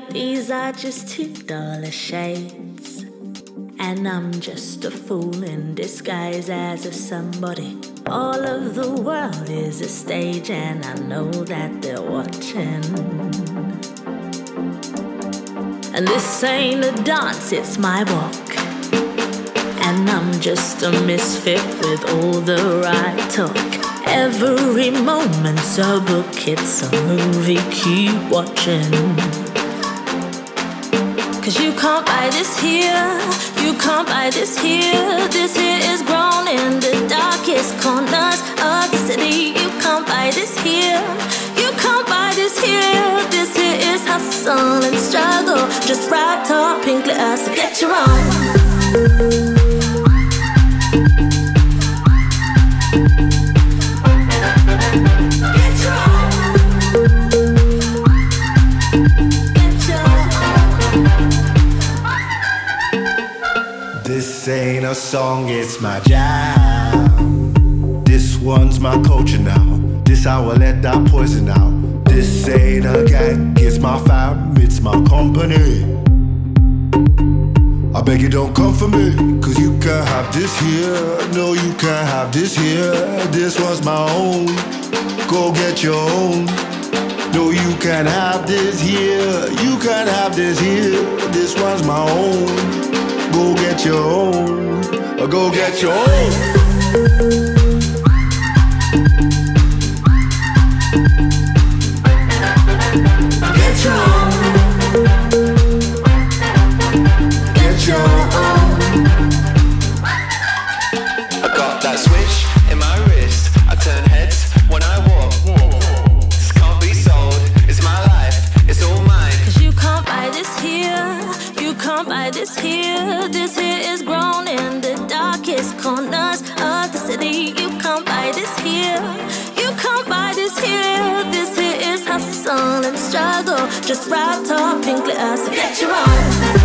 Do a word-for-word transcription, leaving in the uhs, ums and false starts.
These are just two dollar shades, and I'm just a fool in disguise as a somebody. All of the world is a stage, and I know that they're watching. And this ain't a dance, it's my walk, and I'm just a misfit with all the right talk. Every moment's a book, it's a movie, keep watching. Cause you can't buy this here, you can't buy this here. This here is grown in the darkest corners of the city. You can't buy this here, you can't buy this here. This here is hustle and struggle, just wrapped up in glitter, so get your own. This ain't a song, it's my jam. This one's my culture now. This I will let that poison out. This ain't a gang, it's my fam, it's my company. I beg you don't come for me, cause you can't have this here. No, you can't have this here. This one's my own, go get your own. No, you can't have this here. You can't have this here. This one's my own, go get your own, or go get your own. Get your own. Get your own. I got that switch in my wrist. I turn heads when I walk. This can't be sold. It's my life. It's all mine. Cause you can't buy this here, you can't buy this here. This here is grown in the darkest corners of the city. You can't buy this here, you can't buy this here. This here is hustle and struggle, just wrapped up in glitter, so get your own.